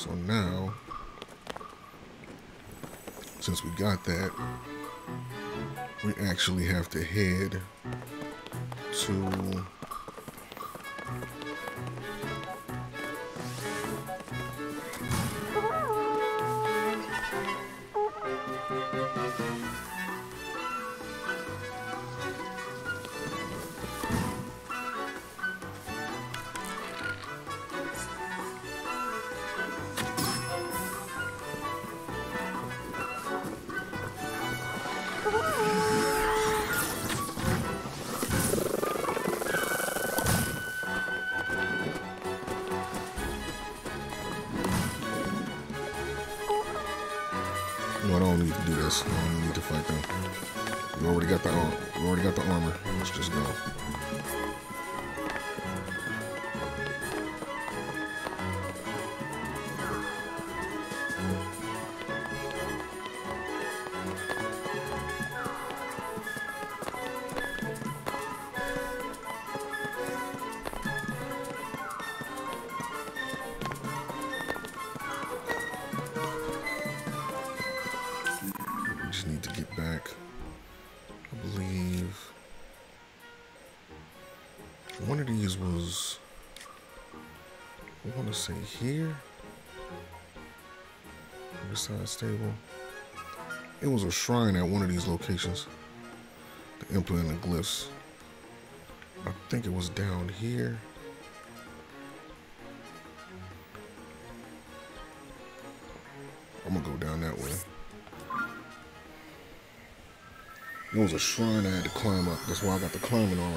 So now, since we got that, we actually have to head to no, I don't need to do this. I don't need to fight them. We already got the armor. Let's just go. We just need to get back. I believe one of these was, I want to say here, Riverside Stable. It was a shrine at one of these locations to implement the glyphs. I think it was down here. I'm gonna go down that way. It was a shrine I had to climb up. That's why I got the climbing armor.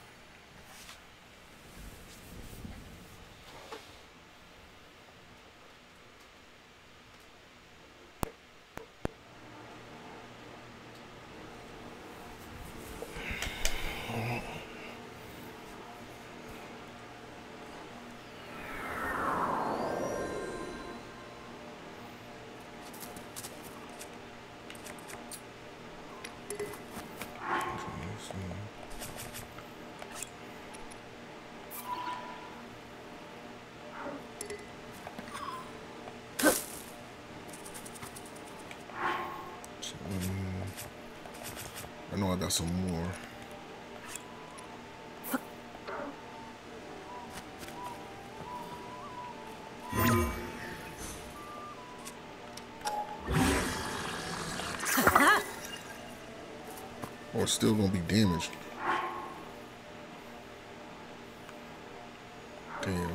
I know I got some more. Oh, it's still gonna be damaged. Damn.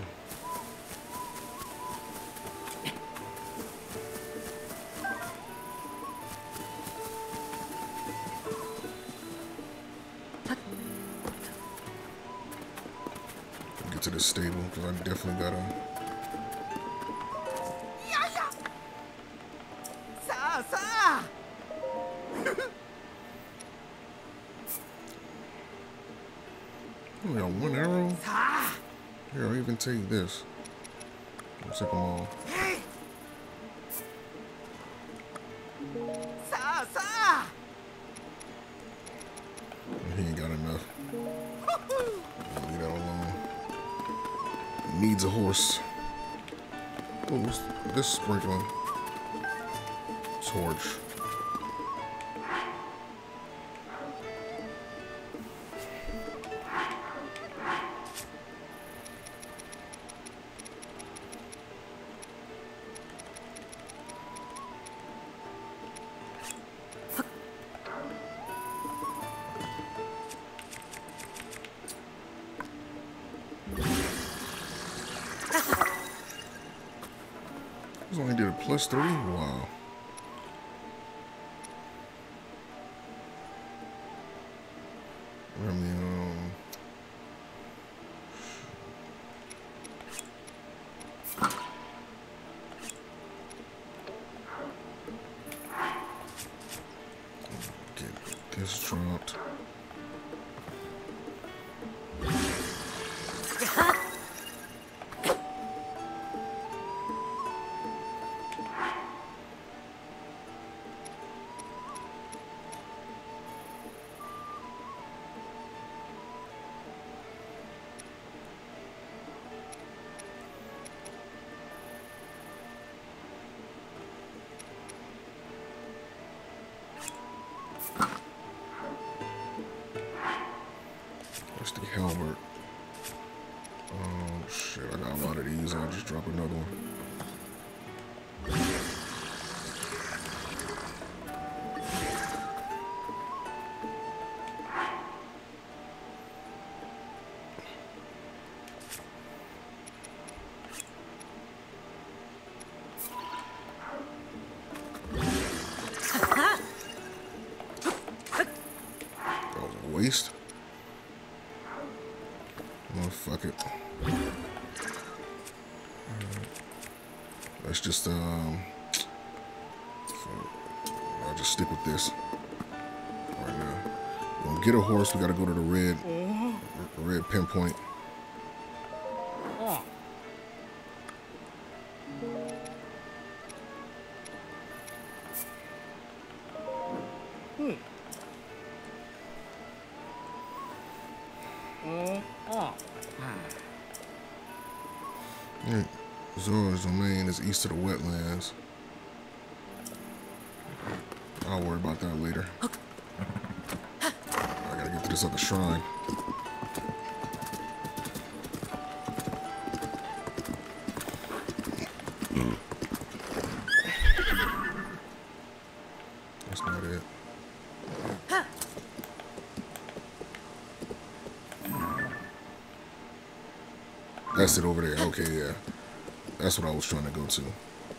Get to the stable because I definitely gotta. Oh, got one arrow. Here, I'll even take this. I'll take them all. He ain't got enough. Leave that alone. Needs a horse. Oh, what's this sprinkling? Torch. This only did a +3? Wow. Let me, get this dropped. halberd. Oh shit, I got a lot of these. I'll just drop another one. That was a waste. Oh, fuck it. Let's just, I'll just stick with this right now. We're gonna get a horse. We gotta go to the red pinpoint. Right. Zora's domain is east of the wetlands. I'll worry about that later. I gotta get to this other shrine. That's not it. That's it over there. Okay, yeah. That's what I was trying to go to.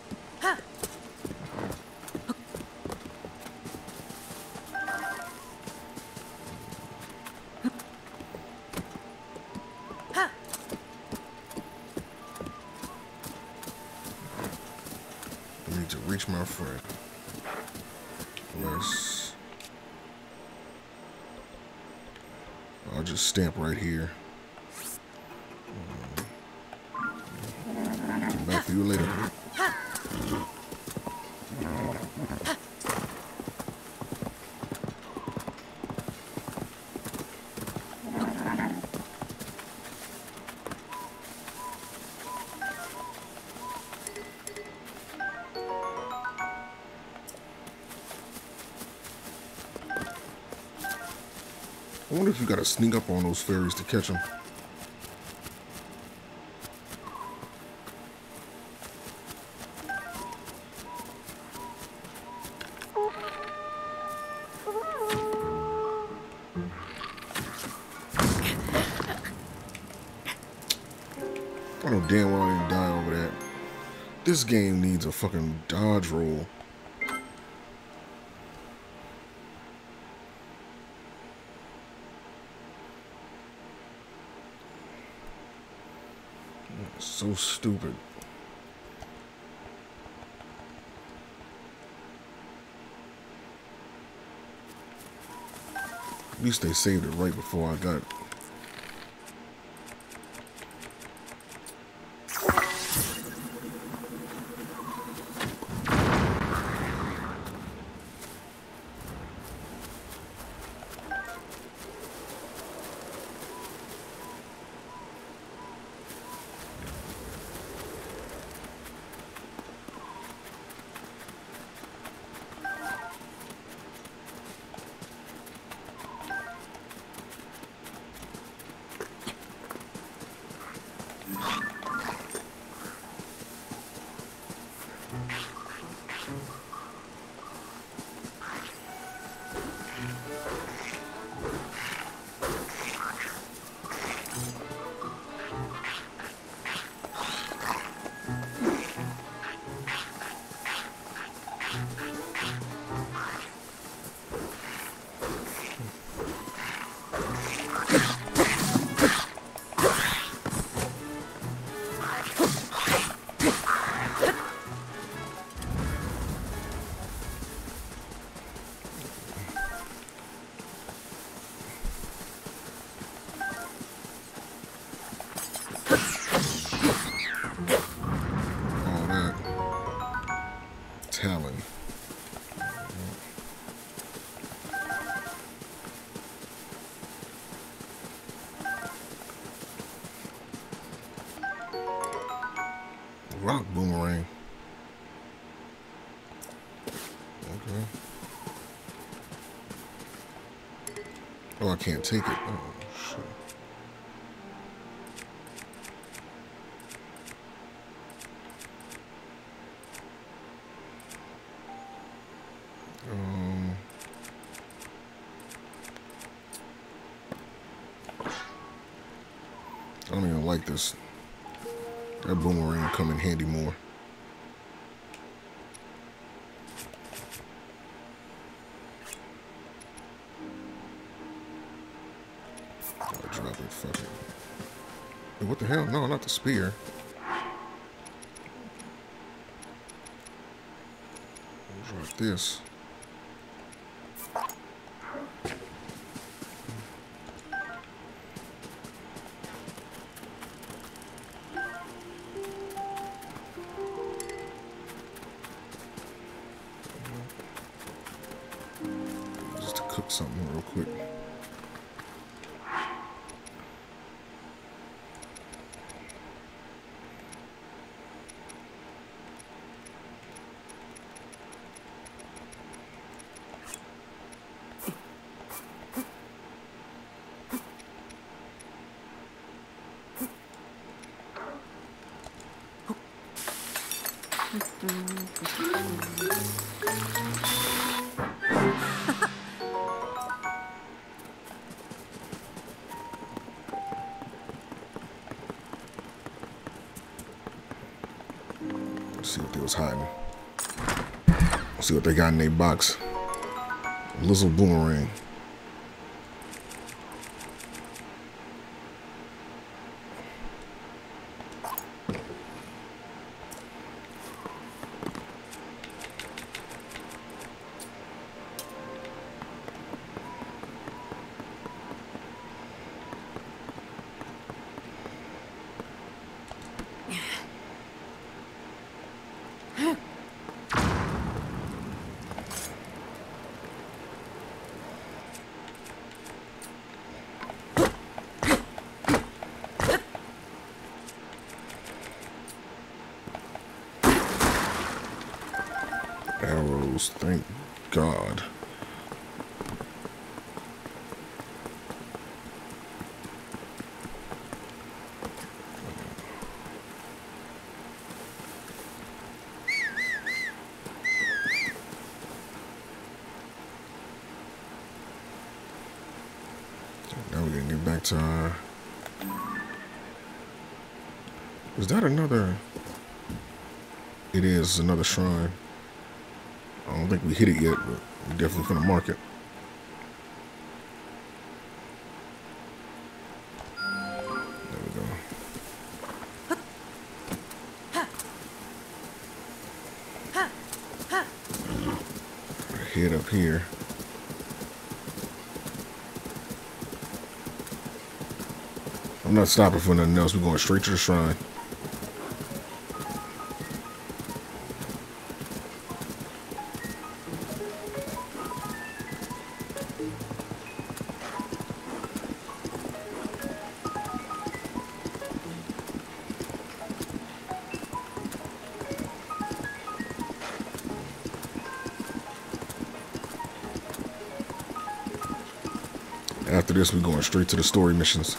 I need to reach my friend. I'll just stamp right here. Come back for you later. I wonder if you gotta sneak up on those fairies to catch them. I know damn well I didn't die over that. This game needs a fucking dodge roll. So stupid. At least they saved it right before I got it. Talon. Rock boomerang. Okay. Oh, I can't take it. Oh, shit. don't even like this. That boomerang come in handy more. I'll drop it, fuck it. Hey, what the hell? No, not the spear. I'll drop this. Just to cook something real quick. Let's see what they was hiding. Let's see what they got in their box. Little boomerang. Arrows, thank God. Now we're gonna get back to our... Is that another... It is another shrine. I don't think we hit it yet, but we're definitely gonna mark it. There we go. Head up here. I'm not stopping for nothing else. We're going straight to the shrine. After this, we're going straight to the story missions.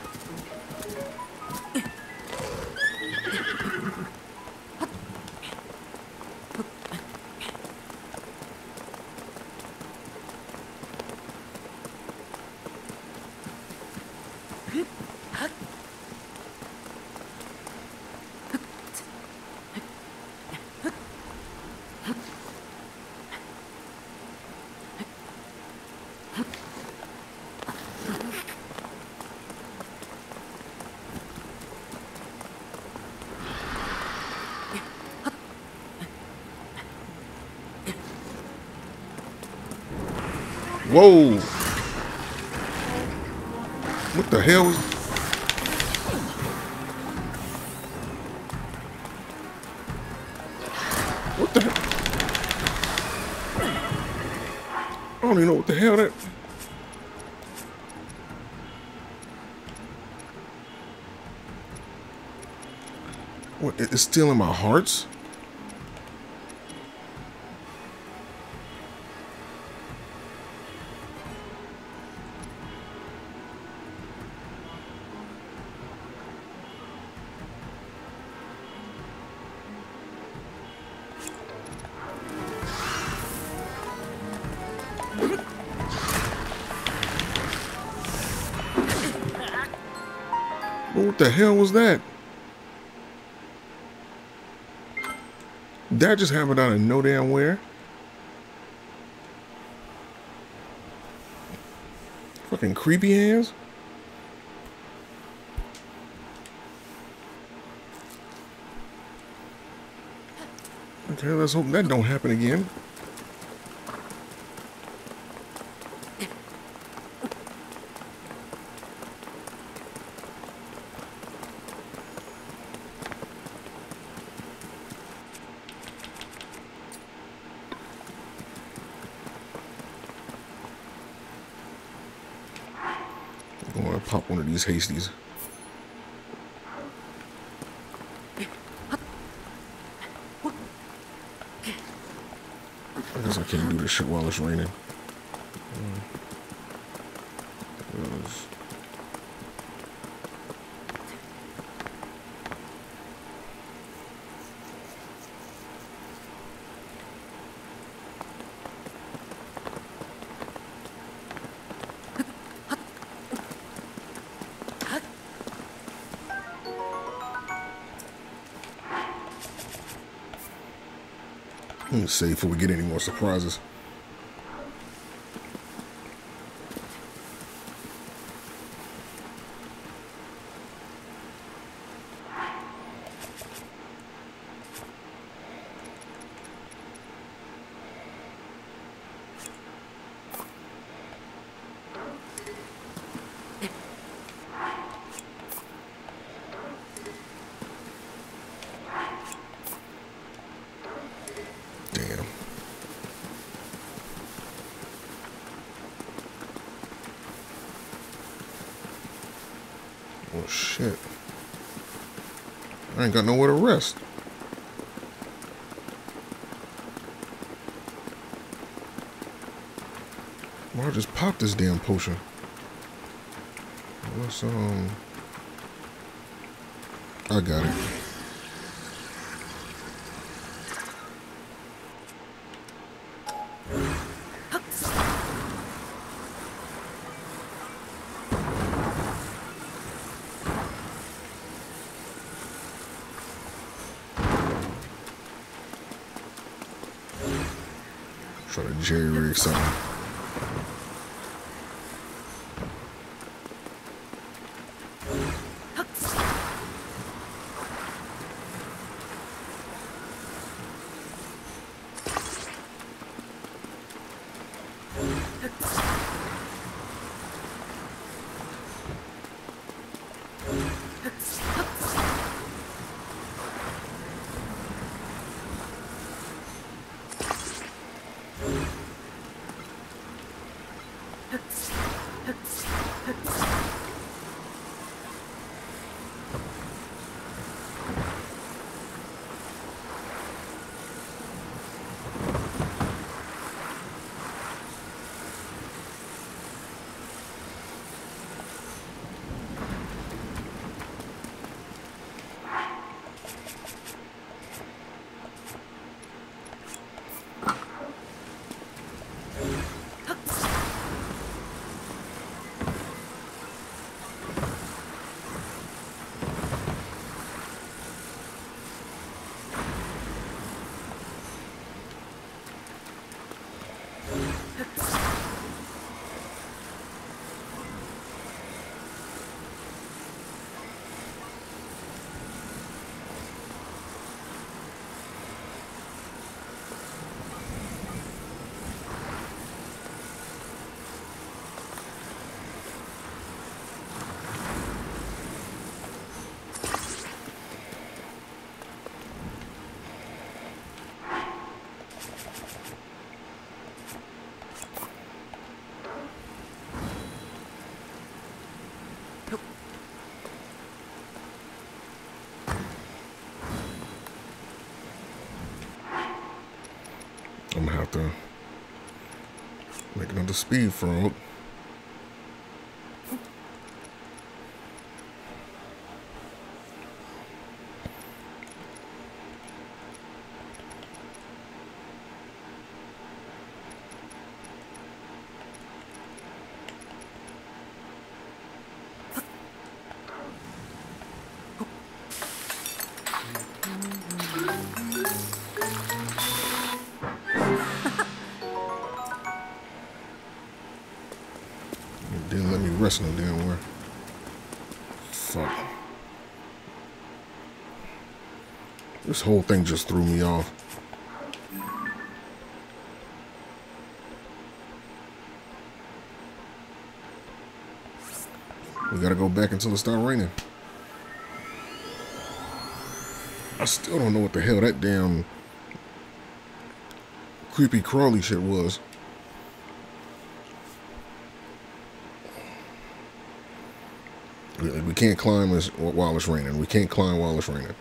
Whoa! What the hell was... What the hell? I don't even know what the hell that... What, it's still in my hearts? What the hell was that? That just happened out of no damn where. Fucking creepy hands. Okay, let's hope that don't happen again. I'm gonna pop one of these hasties. I guess I can't do this shit while it's raining. Let's save before we get any more surprises. Damn. Oh shit. I ain't got nowhere to rest. Well, I just popped this damn potion. What's I got it. Try to jerry-rig something. I'm gonna have to make another speed frog. Didn't let me rest no damn where. Fuck. This whole thing just threw me off. We gotta go back until it starts raining. I still don't know what the hell that damn creepy crawly shit was. We can't climb while it's raining. We can't climb while it's raining.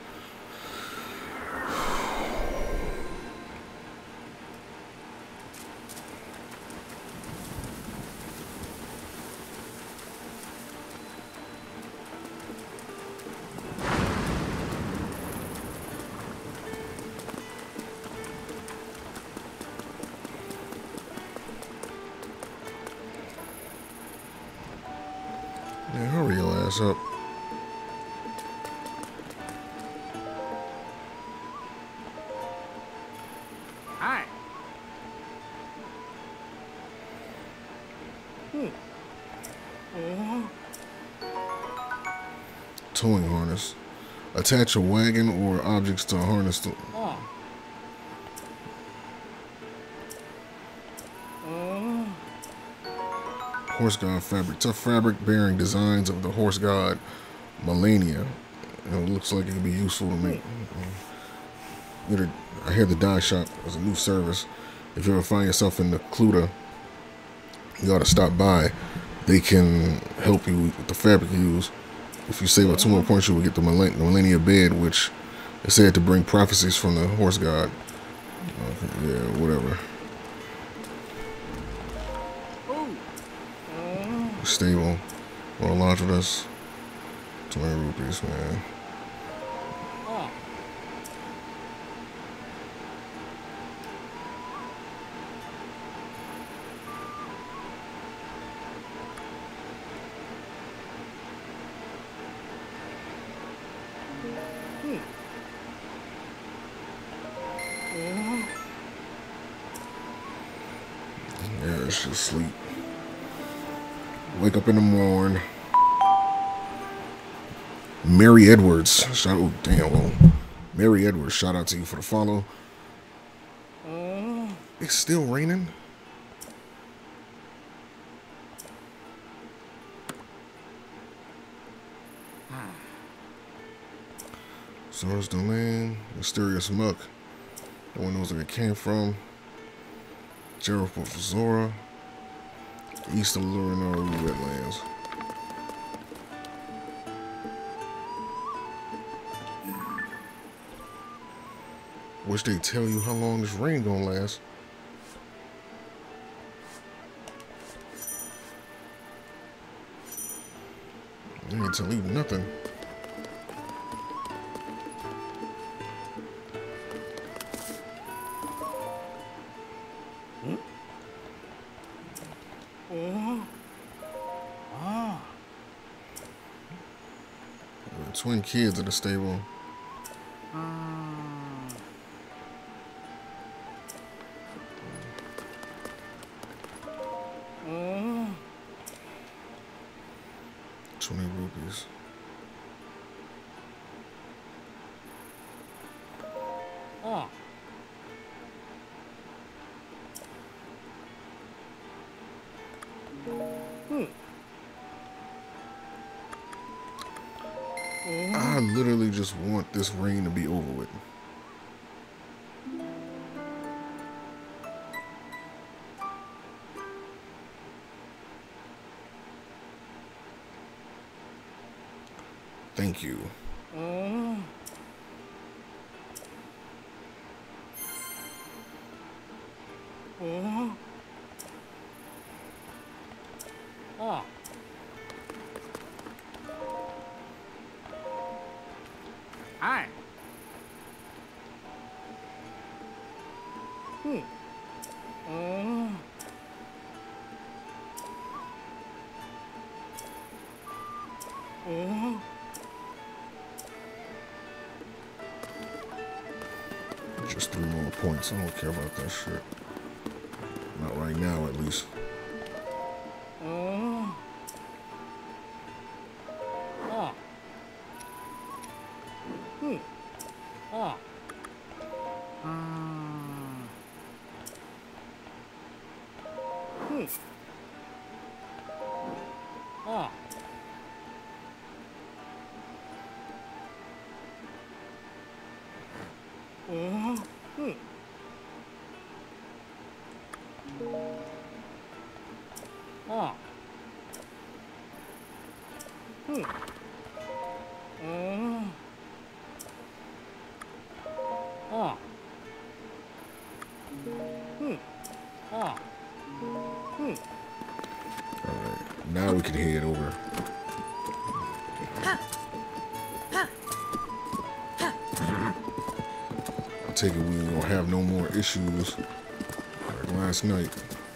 Man, hurry your ass up. Hi. Towing harness. Attach a wagon or objects to a harness to... Horse God fabric. Tough fabric bearing designs of the horse god Melania. It looks like it could be useful to me. I hear the dye shop is a new service. If you ever find yourself in the Cluta, you ought to stop by. They can help you with the fabric you use. If you save up 2 more points, you will get the Melania bed, which is said to bring prophecies from the horse god. Yeah, whatever. Stable. Well, launch with us. 20 rupees, man. Yeah, it's just sleep. Wake up in the morning. Mary Edwards. Oh, damn. Well, Mary Edwards, shout out to you for the follow. It's still raining. Source domain. Mysterious muck. No one knows where it came from. Gerald Zora. East of Lurinaru wetlands. Wish they tell you how long this rain gonna last. They ain't tell you nothing. Twin kids at the stable. 20 rupees. I literally just want this rain to be over with. Thank you. Hi. Just 3 more points. I don't care about that shit. Not right now, at least. Now we can head over. I take it we ain't gonna have no more issues like last night.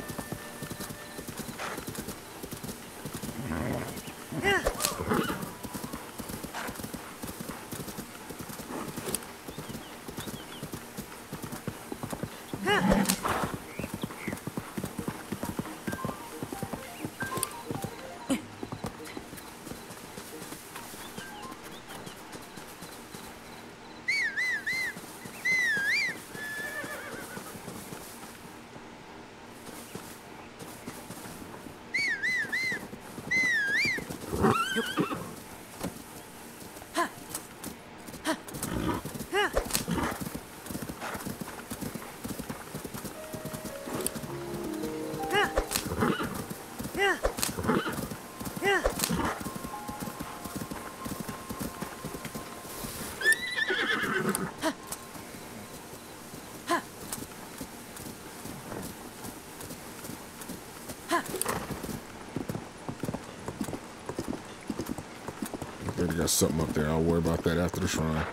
Already got something up there. I'll worry about that after the shrine.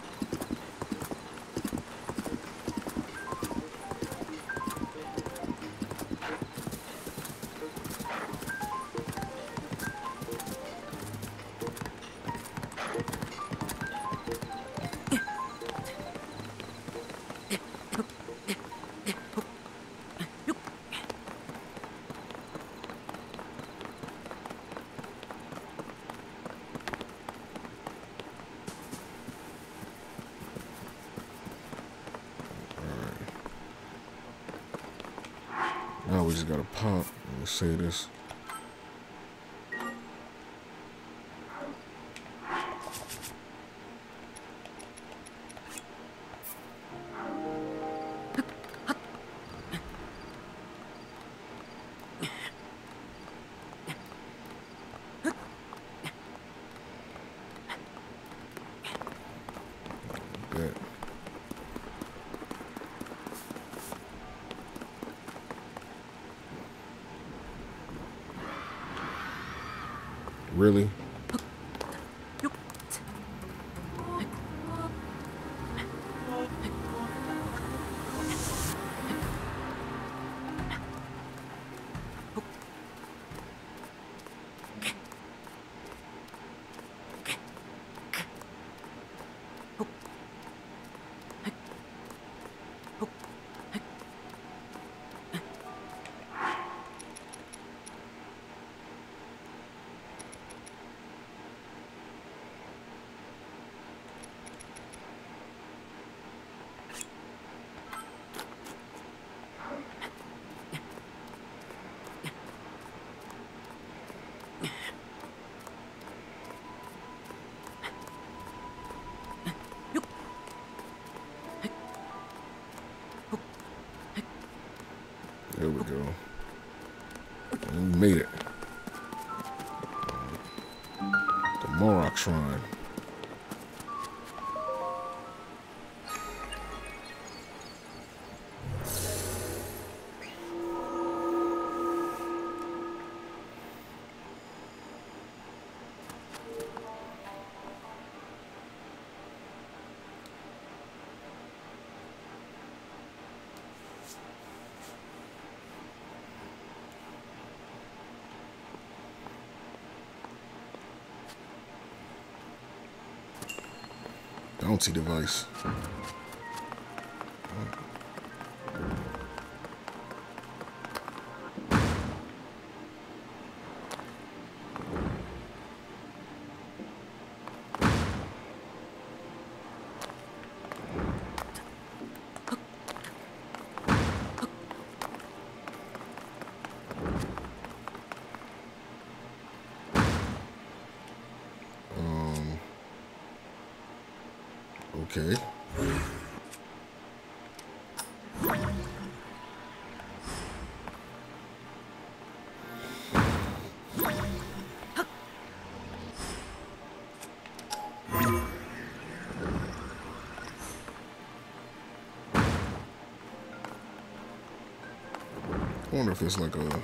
Now we just gotta pop. Let's say this. That. Really? There we go. And we made it. The Morok Shrine. Bounty device. Okay. I wonder if it's like a...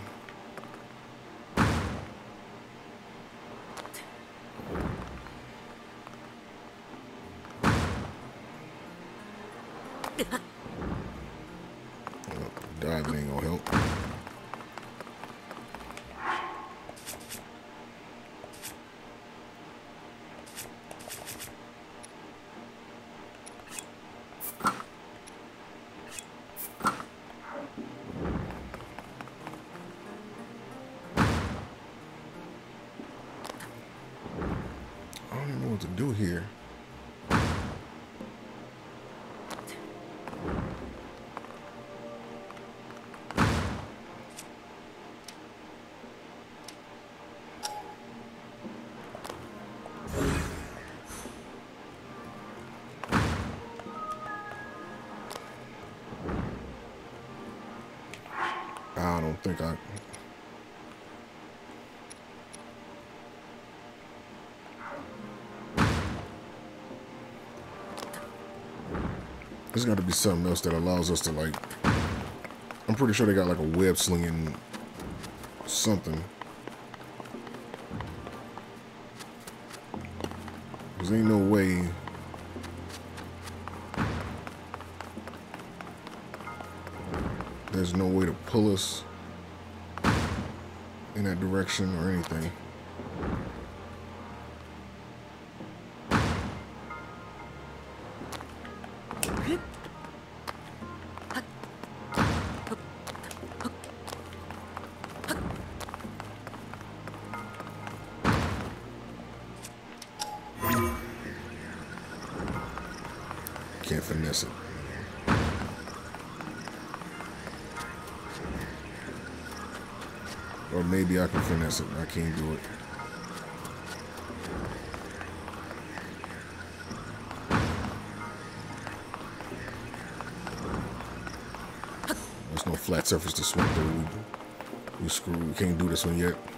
diving ain't gonna help. I don't even know what to do here. I don't think I... There's got to be something else that allows us to, like... I'm pretty sure they got like a web slinging something. Because ain't no way... There's no way to pull us in that direction or anything. Can't finesse it. Or maybe I can finesse it. I can't do it. There's no flat surface to swim through. We screwed. We can't do this one yet.